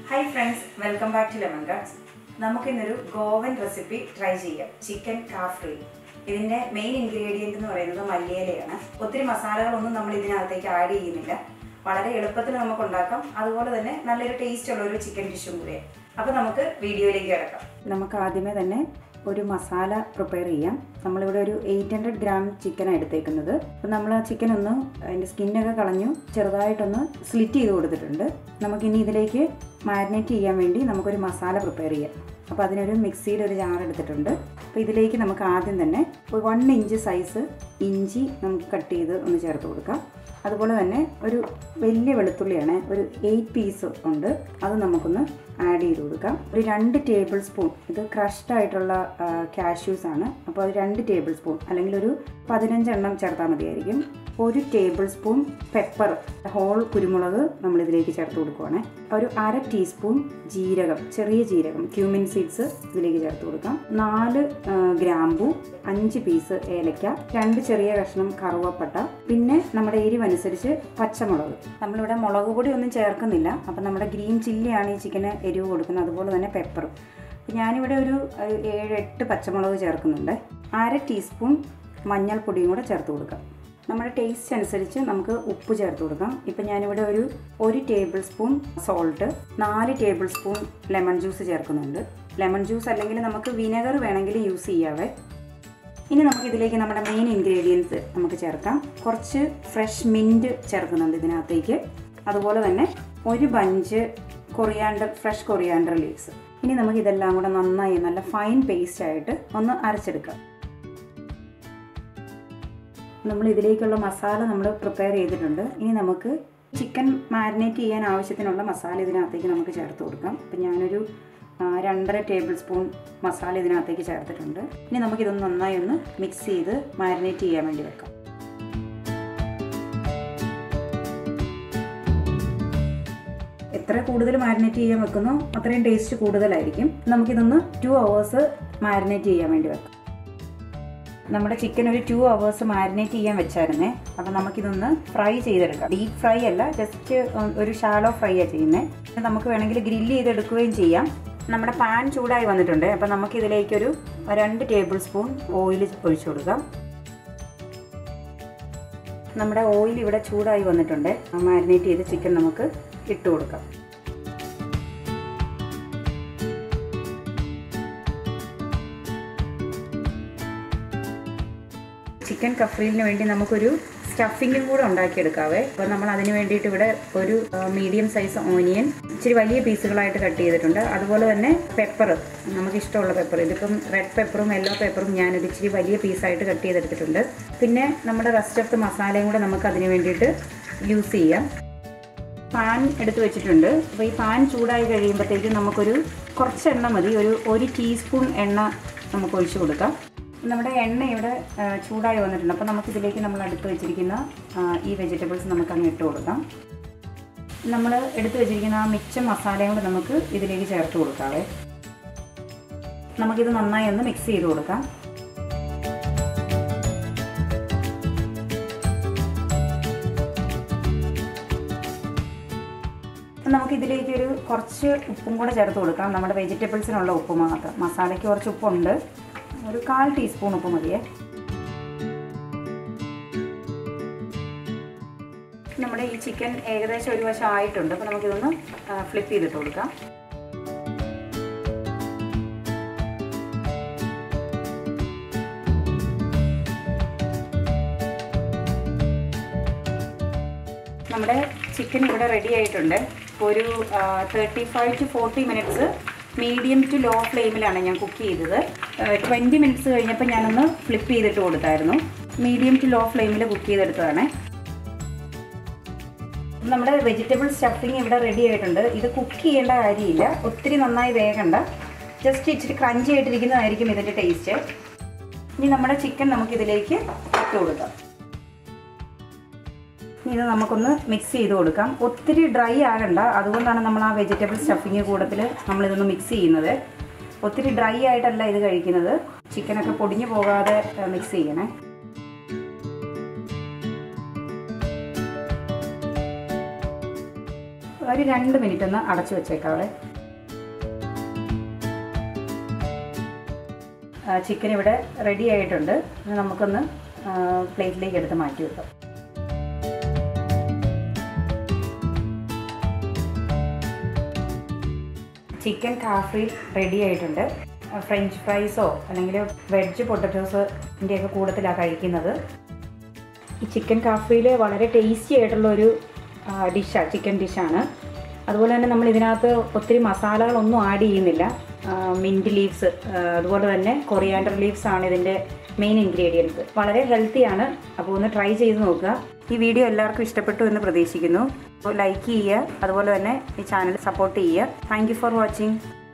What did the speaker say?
Hi friends, welcome back to Lemon Cuts. നമുക്കിന്നൊരു Goan recipe try ചെയ്യാം. Chicken cafreal. ഇതിന്റെ main ingredient എന്ന് പറയുന്നത് മല്ലിയിലയാണ്. ഒത്തിരി മസാലകളൊന്നും നമ്മൾ ഇതിനകത്തേക്ക് ആഡ് ചെയ്യുന്നില്ല. വളരെ എളുപ്പത്തിൽ നമുക്ക് ഉണ്ടാക്കാം. അതുപോലെ തന്നെ നല്ലൊരു ടേസ്റ്റ് ഉള്ള ഒരു ചിക്കൻ ഡിഷും കൂടിയാണ്. അപ്പോൾ നമുക്ക് വീഡിയോയിലേക്ക് കിടക്കാം. നമുക്ക് ആദ്യമേ തന്നെ ഒരു മസാല പ്രിപ്പയർ ചെയ്യാം. നമ്മളിവിടെ ഒരു 800 ഗ്രാം ചിക്കൻ എടുത്തേക്കുന്നത്. അപ്പോൾ നമ്മൾ ആ ചിക്കൻ ഒന്ന് അതിൻ്റെ സ്കിന്നൊക്കെ കളഞ്ഞു ചെറുതായിട്ടൊന്ന് സ്ലിറ്റ് ചെയ്ത് കൊടുത്തിട്ടുണ്ട്. നമുക്കിനി ഇതിലേക്ക് മാരിനേറ്റ് ചെയ്യാൻ വേണ്ടി നമുക്കൊരു മസാല പ്രിപ്പയർ ചെയ്യാം. അപ്പോൾ അതിനൊരു മിക്സിയുടെ ഒരു ജാർ എടുത്തിട്ടുണ്ട്. അപ്പോൾ ഇതിലേക്ക് നമുക്ക് ആദ്യം തന്നെ ഒരു 1 ഇഞ്ച് സൈസ് ഇഞ്ചി നമുക്ക് കട്ട് ചെയ്ത് ഒന്ന് ചേർത്ത് കൊടുക്കാം. അതുപോലെ തന്നെ ഒരു വലിയ വെളുത്തുള്ളിയാണ്, ഒരു 8 പീസ് ഉണ്ട്, അത് നമുക്കൊന്ന് ആഡ് ചെയ്ത് കൊടുക്കാം. ഒരു 2 ടേബിൾ സ്പൂൺ, ഇത് ക്രഷ്ഡ് ആയിട്ടുള്ള കാഷ്യൂസ് ആണ്. അപ്പോൾ അത് 2 ടേബിൾ സ്പൂൺ അല്ലെങ്കിൽ ഒരു 15 എണ്ണം ചേർത്താൽ മതിയായിരിക്കും. 1 ടേബിൾ സ്പൂൺ പെപ്പർ, ഹോൾ കുരുമുളക് നമ്മളിതിലേക്ക് ചേർത്ത് കൊടുക്കുവാണ്. ഒരു 1/2 ടീസ്പൂൺ ജീരകം, ചെറിയ ജീരകം, ക്യൂമിൻ സീഡ്സ് ഇതിലേക്ക് ചേർത്ത് കൊടുക്കാം. 4 ഗ്രാമ്പു, 5 പീസ് ഏലക്ക, 2 ചെറിയ കഷ്ണം കറുവപ്പട്ട, പിന്നെ നമ്മുടെ എരിവനുസരിച്ച് പച്ചമുളക്. നമ്മളിവിടെ മുളക് പൊടി ഒന്നും ചേർക്കുന്നില്ല. അപ്പം നമ്മുടെ ഗ്രീൻ ചില്ലിയാണ് ഈ ചിക്കന് എരിവ് കൊടുക്കുന്നത്. അതുപോലെ തന്നെ പെപ്പറും. ഞാനിവിടെ ഒരു 7-8 പച്ചമുളക് ചേർക്കുന്നുണ്ട്. 1/2 ടീസ്പൂൺ മഞ്ഞൾപ്പൊടിയും കൂടെ ചേർത്ത് കൊടുക്കാം. നമ്മുടെ ടേസ്റ്റ് അനുസരിച്ച് നമുക്ക് ഉപ്പ് ചേർത്ത് കൊടുക്കാം. ഇപ്പം ഞാനിവിടെ ഒരു 1 tablespoon salt, 4 tablespoon lemon juice ചേർക്കുന്നുണ്ട്. ലെമൺ ജ്യൂസ് അല്ലെങ്കിൽ നമുക്ക് വിനെഗർ വേണമെങ്കിൽ യൂസ് ചെയ്യാവേ. ഇനി നമുക്കിതിലേക്ക് നമ്മുടെ മെയിൻ ഇൻഗ്രീഡിയൻസ് നമുക്ക് ചേർക്കാം. കുറച്ച് ഫ്രഷ് മിൻറ്റ് ചേർക്കുന്നുണ്ട് ഇതിനകത്തേക്ക്. അതുപോലെ തന്നെ ഒരു ബഞ്ച് ഫ്രഷ് കൊറിയാണ്ടർ ലീവ്സ്. ഇനി നമുക്കിതെല്ലാം കൂടെ നന്നായി നല്ല ഫൈൻ പേസ്റ്റ് ആയിട്ട് ഒന്ന് അരച്ചെടുക്കാം. നമ്മൾ ഇതിലേക്കുള്ള മസാല നമ്മൾ പ്രിപ്പയർ ചെയ്തിട്ടുണ്ട്. ഇനി നമുക്ക് ചിക്കൻ മാരിനേറ്റ് ചെയ്യാൻ ആവശ്യത്തിനുള്ള മസാല ഇതിനകത്തേക്ക് നമുക്ക് ചേർത്ത് കൊടുക്കാം. അപ്പം ഞാനൊരു 2.5 ടേബിൾ സ്പൂൺ മസാല ഇതിനകത്തേക്ക് ചേർത്തിട്ടുണ്ട്. ഇനി നമുക്കിതൊന്ന് നന്നായി ഒന്ന് മിക്സ് ചെയ്ത് മാരിനേറ്റ് ചെയ്യാൻ വേണ്ടി വെക്കാം. എത്ര കൂടുതൽ മാരിനേറ്റ് ചെയ്യാൻ വെക്കുന്നോ അത്രയും ടേസ്റ്റ് കൂടുതലായിരിക്കും. നമുക്കിതൊന്ന് 2 hours മാരിനേറ്റ് ചെയ്യാൻ വേണ്ടി വെക്കാം. നമ്മുടെ ചിക്കൻ ഒരു 2 hours മാരിനേറ്റ് ചെയ്യാൻ വെച്ചായിരുന്നേ. അപ്പം നമുക്കിതൊന്ന് ഫ്രൈ ചെയ്തെടുക്കാം. ഡീപ്പ് ഫ്രൈ അല്ല, ജസ്റ്റ് ഒരു ഷാലോ ഫ്രൈ ആണ് ചെയ്യുന്നത്. നമുക്ക് വേണമെങ്കിൽ ഗ്രില്ല് ചെയ്തെടുക്കുകയും ചെയ്യാം. നമ്മുടെ പാൻ ചൂടായി വന്നിട്ടുണ്ട്. അപ്പം നമുക്കിതിലേക്കൊരു 2 ടേബിൾ സ്പൂൺ ഓയിൽ ഒഴിച്ചു കൊടുക്കാം. നമ്മുടെ ഓയിൽ ഇവിടെ ചൂടായി വന്നിട്ടുണ്ട്. മാരിനേറ്റ് ചെയ്ത് ചിക്കൻ നമുക്ക് ഇട്ട് കൊടുക്കാം. ചിക്കൻ കഫ്രീലിന് വേണ്ടി നമുക്കൊരു സ്റ്റഫിങ്ങും കൂടെ ഉണ്ടാക്കിയെടുക്കാവേ. അപ്പോൾ നമ്മൾ അതിന് വേണ്ടിയിട്ട് ഇവിടെ ഒരു മീഡിയം സൈസ് ഓനിയൻ ഇച്ചിരി വലിയ പീസുകളായിട്ട് കട്ട് ചെയ്തിട്ടുണ്ട്. അതുപോലെ തന്നെ പെപ്പർ, നമുക്കിഷ്ടമുള്ള പെപ്പർ, ഇതിപ്പം റെഡ് പെപ്പറും യെല്ലോ പെപ്പറും ഞാനൊരു ഇച്ചിരി വലിയ പീസായിട്ട് കട്ട് ചെയ്തെടുത്തിട്ടുണ്ട്. പിന്നെ നമ്മുടെ റെസ്റ്റ് ഓഫ് ദ മസാലയും കൂടെ നമുക്ക് അതിന് വേണ്ടിയിട്ട് യൂസ് ചെയ്യാം. പാൻ എടുത്ത് വെച്ചിട്ടുണ്ട്. അപ്പോൾ ഈ പാൻ ചൂടായി കഴിയുമ്പോഴത്തേക്കും നമുക്കൊരു കുറച്ച് എണ്ണ മതി, ഒരു 1 ടീസ്പൂൺ എണ്ണ നമുക്ക് ഒഴിച്ചു കൊടുക്കാം. നമ്മുടെ എണ്ണ ഇവിടെ ചൂടായി വന്നിട്ടുണ്ട്. അപ്പോൾ നമുക്കിതിലേക്ക് നമ്മൾ എടുത്ത് വെച്ചിരിക്കുന്ന ഈ വെജിറ്റബിൾസ് നമുക്ക് അങ്ങ് ഇട്ട് കൊടുക്കാം. നമ്മൾ എടുത്ത് വെച്ചിരിക്കുന്ന ആ മിച്ച മസാലയും കൂടെ നമുക്ക് ഇതിലേക്ക് ചേർത്ത് കൊടുക്കാവേ. നമുക്കിത് നന്നായി ഒന്ന് മിക്സ് ചെയ്ത് കൊടുക്കാം. നമുക്കിതിലേക്ക് ഒരു കുറച്ച് ഉപ്പും കൂടെ ചേർത്ത് കൊടുക്കാം. നമ്മുടെ വെജിറ്റബിൾസിനുള്ള ഉപ്പ് മാത്രം. മസാലയ്ക്ക് കുറച്ച് ഉപ്പുണ്ട്, ഒരു 1/4 ടീസ്പൂൺ ഉപ്പ് മതിയേ. നമ്മുടെ ഈ ചിക്കൻ ഏകദേശം ഒരു വശം ആയിട്ടുണ്ട്. അപ്പോൾ നമുക്കിതൊന്ന് ഫ്ലിപ്പ് ചെയ്തിട്ട് കൊടുക്കാം. നമ്മുടെ ചിക്കൻ ഇവിടെ റെഡി ആയിട്ടുണ്ട്. ഒരു 35 to 40 minutes medium to low ഫ്ലെയിമിലാണ് ഞാൻ കുക്ക് ചെയ്തത്. 20 മിനിറ്റ്സ് കഴിഞ്ഞപ്പോൾ ഞാനൊന്ന് ഫ്ലിപ്പ് ചെയ്തിട്ട് കൊടുത്തായിരുന്നു. മീഡിയം ടു ലോ ഫ്ലെയിമിൽ കുക്ക് ചെയ്തെടുത്തതാണ്. നമ്മുടെ വെജിറ്റബിൾ സ്റ്റഫിങ് ഇവിടെ റെഡി ആയിട്ടുണ്ട്. ഇത് കുക്ക് ചെയ്യേണ്ട കാര്യമില്ല, ഒത്തിരി നന്നായി വേകണ്ട, ജസ്റ്റ് ഇച്ചിരി ക്രഞ്ചി ആയിട്ടിരിക്കുന്നതായിരിക്കും ഇതിൻ്റെ ടേസ്റ്റ്. ഇനി നമ്മുടെ ചിക്കൻ നമുക്കിതിലേക്ക് ഇട്ട് കൊടുക്കാം. ഇത് നമുക്കൊന്ന് മിക്സ് ചെയ്ത് കൊടുക്കാം. ഒത്തിരി ഡ്രൈ ആകണ്ട, അതുകൊണ്ടാണ് നമ്മൾ ആ വെജിറ്റബിൾ സ്റ്റഫിങ് കൂടത്തിൽ നമ്മളിതൊന്ന് മിക്സ് ചെയ്യുന്നത്. ഒത്തിരി ഡ്രൈ ആയിട്ടല്ല ഇത് കഴിക്കുന്നത്. ചിക്കനൊക്കെ പൊടിഞ്ഞു പോകാതെ മിക്സ് ചെയ്യണേ. ഒരു 2 മിനിറ്റ് ഒന്ന് അടച്ചു വെച്ചേക്കാവേ. ചിക്കൻ ഇവിടെ റെഡി ആയിട്ടുണ്ട്. നമുക്കൊന്ന് പ്ലേറ്റിലേക്ക് എടുത്ത് മാറ്റി വെക്കാം. ചിക്കൻ കാഫ്രി റെഡി ആയിട്ടുണ്ട്. ഫ്രഞ്ച് ഫ്രൈസോ അല്ലെങ്കിൽ വെജ് പൊട്ടറ്റോസിൻ്റെയൊക്കെ കൂട്ടത്തിലാണ് കഴിക്കുന്നത്. ഈ ചിക്കൻ കാഫ്രിയിൽ വളരെ ടേസ്റ്റി ആയിട്ടുള്ളൊരു ഡിഷാണ്, ചിക്കൻ ഡിഷാണ്. അതുപോലെ തന്നെ നമ്മൾ ഇതിനകത്ത് ഒത്തിരി മസാലകളൊന്നും ആഡ് ചെയ്യുന്നില്ല. മിൻറ്റ് ലീവ്സ് അതുപോലെ തന്നെ കൊറിയാൻഡർ ലീവ്സ് ആണ് ഇതിൻ്റെ മെയിൻ ഇൻഗ്രീഡിയൻസ്. വളരെ ഹെൽത്തിയാണ്. അപ്പോൾ ഒന്ന് ട്രൈ ചെയ്ത് നോക്കുക. ഈ വീഡിയോ എല്ലാവർക്കും ഇഷ്ടപ്പെട്ടു എന്ന് പ്രതീക്ഷിക്കുന്നു. അപ്പോൾ ലൈക്ക് ചെയ്യുക, അതുപോലെ തന്നെ ഈ ചാനൽ സപ്പോർട്ട് ചെയ്യുക. Thank you for watching.